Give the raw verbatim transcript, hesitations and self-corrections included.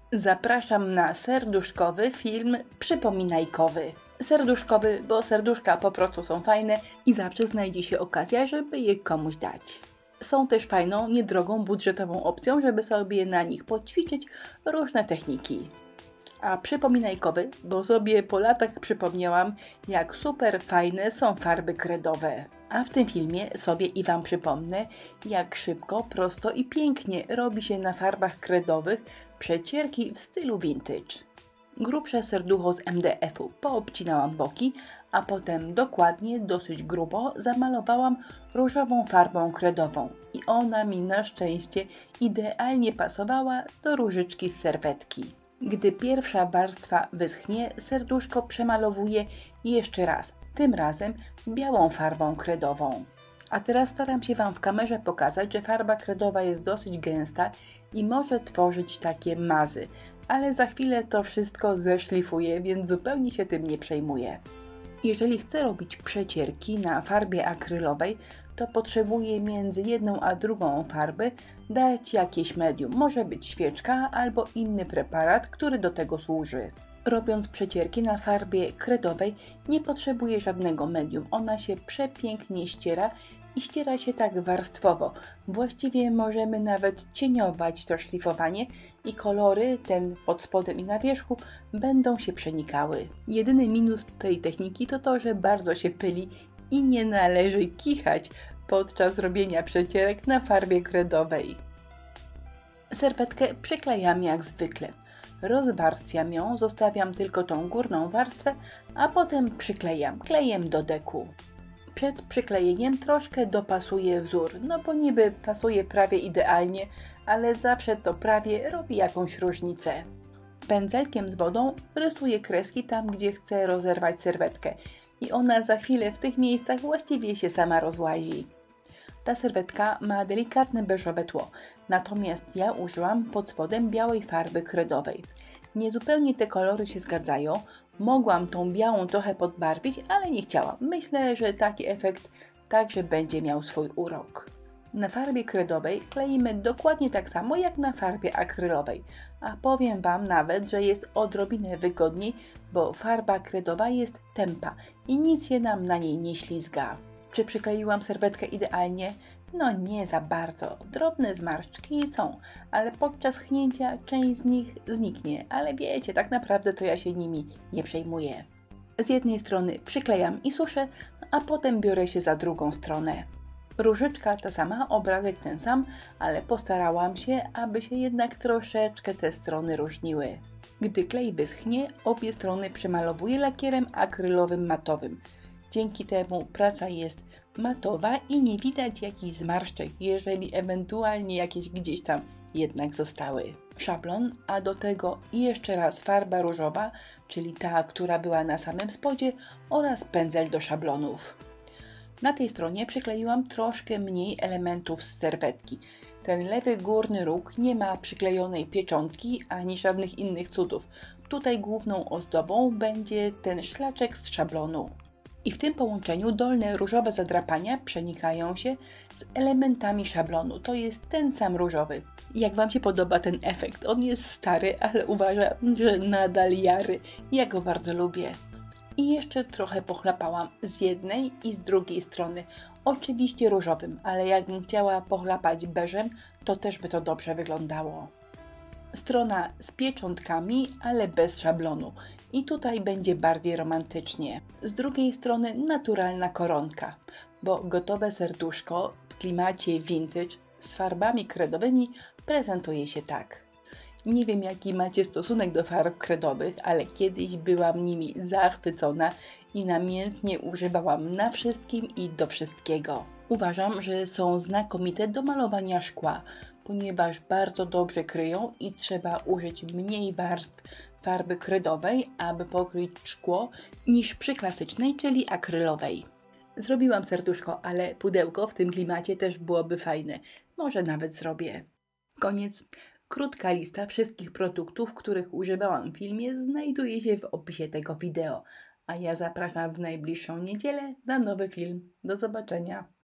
Zapraszam na serduszkowy film przypominajkowy. Serduszkowy, bo serduszka po prostu są fajne i zawsze znajdzie się okazja, żeby je komuś dać. Są też fajną, niedrogą, budżetową opcją, żeby sobie na nich poćwiczyć różne techniki. A przypominajkowy, bo sobie po latach przypomniałam, jak super fajne są farby kredowe. A w tym filmie sobie i Wam przypomnę, jak szybko, prosto i pięknie robi się na farbach kredowych przecierki w stylu vintage. Grubsze serducho z M D F u poobcinałam boki, a potem dokładnie, dosyć grubo zamalowałam różową farbą kredową i ona mi na szczęście idealnie pasowała do różyczki z serwetki. Gdy pierwsza warstwa wyschnie, serduszko przemalowuję jeszcze raz, tym razem białą farbą kredową. A teraz staram się Wam w kamerze pokazać, że farba kredowa jest dosyć gęsta i może tworzyć takie mazy, ale za chwilę to wszystko zeszlifuję, więc zupełnie się tym nie przejmuję. Jeżeli chcę robić przecierki na farbie akrylowej, to potrzebuję między jedną a drugą farby dać jakieś medium. Może być świeczka albo inny preparat, który do tego służy. Robiąc przecierki na farbie kredowej nie potrzebuję żadnego medium. Ona się przepięknie ściera i ściera się tak warstwowo. Właściwie możemy nawet cieniować to szlifowanie i kolory, ten pod spodem i na wierzchu, będą się przenikały. Jedyny minus tej techniki to to, że bardzo się pyli i nie należy kichać podczas robienia przecierek na farbie kredowej. Serwetkę przyklejam jak zwykle. Rozwarstwiam ją, zostawiam tylko tą górną warstwę, a potem przyklejam klejem do deku. Przed przyklejeniem troszkę dopasuję wzór, no bo niby pasuje prawie idealnie, ale zawsze to prawie robi jakąś różnicę. Pędzelkiem z wodą rysuję kreski tam, gdzie chcę rozerwać serwetkę i ona za chwilę w tych miejscach właściwie się sama rozłazi. Ta serwetka ma delikatne beżowe tło, natomiast ja użyłam pod spodem białej farby kredowej. Niezupełnie te kolory się zgadzają, mogłam tą białą trochę podbarwić, ale nie chciałam. Myślę, że taki efekt także będzie miał swój urok. Na farbie kredowej kleimy dokładnie tak samo jak na farbie akrylowej, a powiem Wam nawet, że jest odrobinę wygodniej, bo farba kredowa jest tępa i nic się nam na niej nie ślizga. Czy przykleiłam serwetkę idealnie? No nie za bardzo. Drobne zmarszczki są, ale podczas chnięcia część z nich zniknie, ale wiecie, tak naprawdę to ja się nimi nie przejmuję. Z jednej strony przyklejam i suszę, a potem biorę się za drugą stronę. Różyczka ta sama, obrazek ten sam, ale postarałam się, aby się jednak troszeczkę te strony różniły. Gdy klej wyschnie, obie strony przemalowuję lakierem akrylowym matowym. Dzięki temu praca jest matowa i nie widać jakichś zmarszczek, jeżeli ewentualnie jakieś gdzieś tam jednak zostały. Szablon, a do tego jeszcze raz farba różowa, czyli ta, która była na samym spodzie, oraz pędzel do szablonów. Na tej stronie przykleiłam troszkę mniej elementów z serwetki. Ten lewy górny róg nie ma przyklejonej pieczątki ani żadnych innych cudów. Tutaj główną ozdobą będzie ten szlaczek z szablonu. I w tym połączeniu dolne różowe zadrapania przenikają się z elementami szablonu. To jest ten sam różowy. Jak Wam się podoba ten efekt? On jest stary, ale uważam, że nadal jary. Ja go bardzo lubię. I jeszcze trochę pochlapałam z jednej i z drugiej strony. Oczywiście różowym, ale jakbym chciała pochlapać beżem, to też by to dobrze wyglądało. Strona z pieczątkami, ale bez szablonu. I tutaj będzie bardziej romantycznie. Z drugiej strony naturalna koronka, bo gotowe serduszko w klimacie vintage z farbami kredowymi prezentuje się tak. Nie wiem, jaki macie stosunek do farb kredowych, ale kiedyś byłam nimi zachwycona i namiętnie używałam na wszystkim i do wszystkiego. Uważam, że są znakomite do malowania szkła, ponieważ bardzo dobrze kryją i trzeba użyć mniej warstw farby kredowej, aby pokryć szkło, niż przy klasycznej, czyli akrylowej. Zrobiłam serduszko, ale pudełko w tym klimacie też byłoby fajne. Może nawet zrobię. Koniec. Krótka lista wszystkich produktów, których używałam w filmie, znajduje się w opisie tego wideo. A ja zapraszam w najbliższą niedzielę na nowy film. Do zobaczenia.